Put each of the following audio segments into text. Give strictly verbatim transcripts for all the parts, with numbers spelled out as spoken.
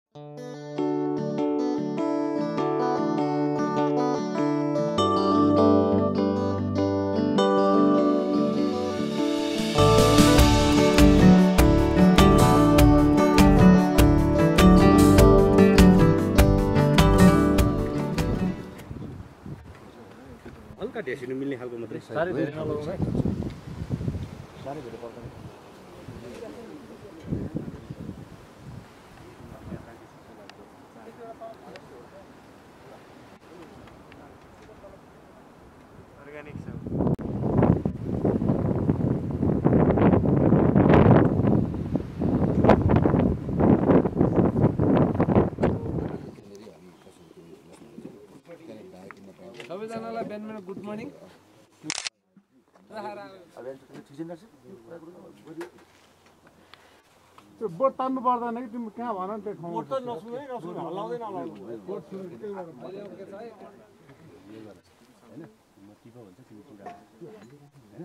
हल्का ढेसिनु मिल्ने खालको मात्रै साह्रै धेरै नलाउनु है साह्रै धेरै पर्दैन अर्ग्यानिक छ सबैजनालाई बिहान बिहान गुड मर्निङ त्यो बोट तान्नु पर्दैन कि तिमी कहाँ भन नि त्यो ठाउँ बोट त नसुनै नसुन हल्लाउँदै नहल्लाउनु बोट सुरु त्यही भएर हैन म टिपा भन्छ तिमी टिपा हैन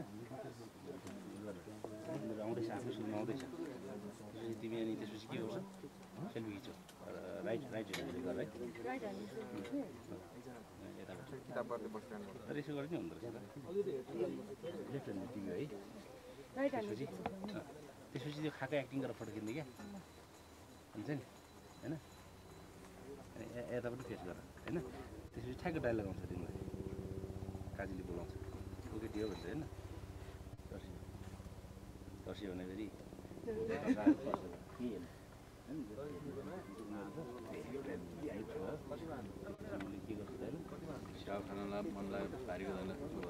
आउँदैछ आफ्नो सुन्नु आउँदैछ तिमी अनि त्यसपछि के गर्छ सेल्फी खिच्छौ राइट राइट ह्यान्डले गर है राइट ह्यान्ड किताब पढ्दै बस्दैन तर यसो गरेर नि हुँदो रहेछ लेफ्ट ह्यान्डले टिप्यो है राइट ह्यान्ड त्यसपछि त्यो खाएको एक्टिङ गरेर फोटो खिच्ने क्या हुन्छ नि हैन यतापट्टि फेस गर हैन त्यसपछि ठ्याक्क डायलग आउँछ तिमीलाई काजीले बोलाउँछ ओकेटी हो भन्छ हैन तर्सी तर्सी भने फेरि के गर्छ स्टाफ खानालाई मन लाग्यो भारी गर्दैन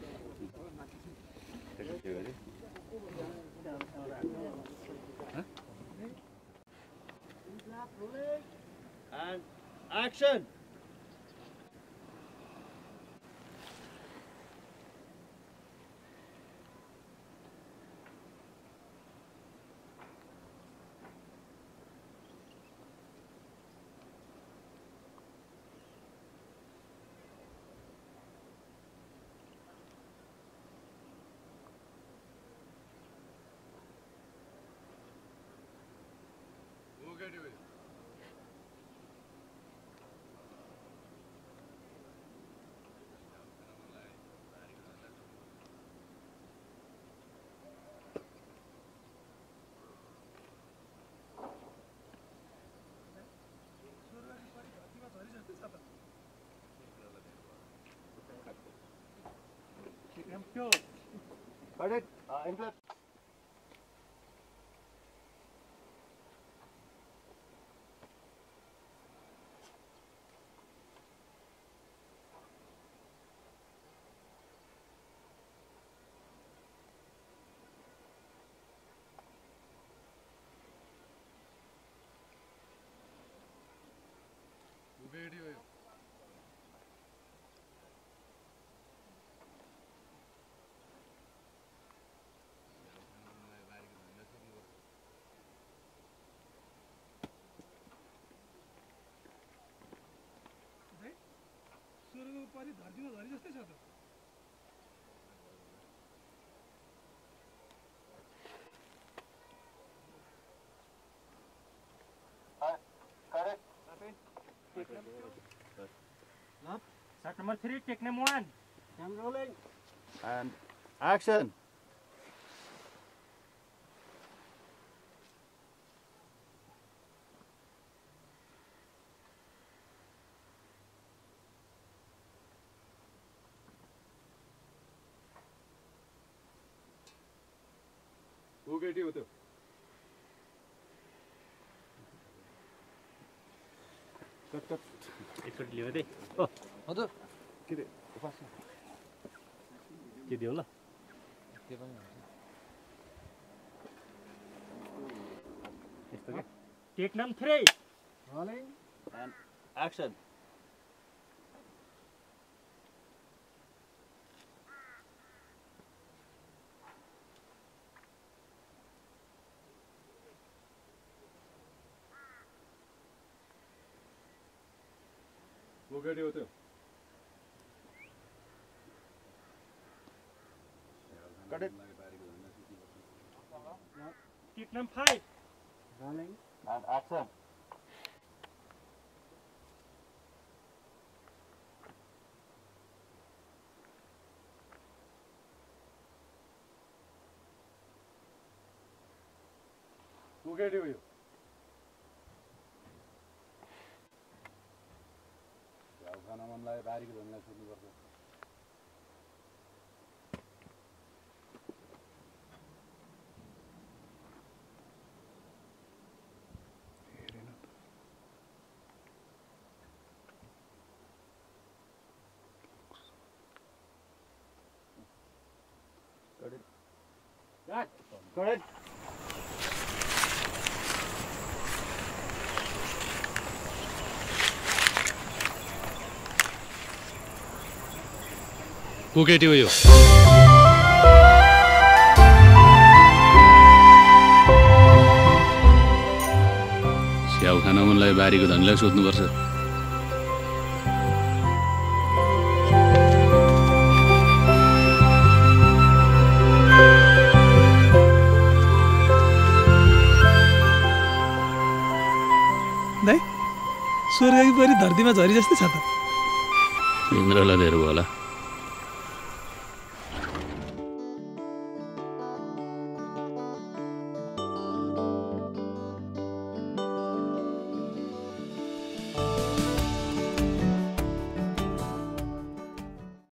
And action! Okay, do it. Got it? Uh, enter. Video. स्वर्ग परि धरतीमा धरी जस्तै छ त Shot number three, take number one. I'm rolling. And action! Who get you with you? Cut, cut. एकचोटि लियो है ओ हजुर के रे के दियो ल के पनि यस्तो के Take number three. Rolling. And action! Who get you with you? Got it? Take number five. Rolling. And action! केटी हो यो घाउ खान मन लाग्यो बारीको धनीलाई सोध्नुपर्छ Got it. को केटी हो यो स्याउ खान मन लाग्यो बारीको धनीलाई सोध्नुपर्छ दाइ स्वर्गकी परी धरतीमा झरी जस्तै छ त इन्द्रलाई धेरै भयो होला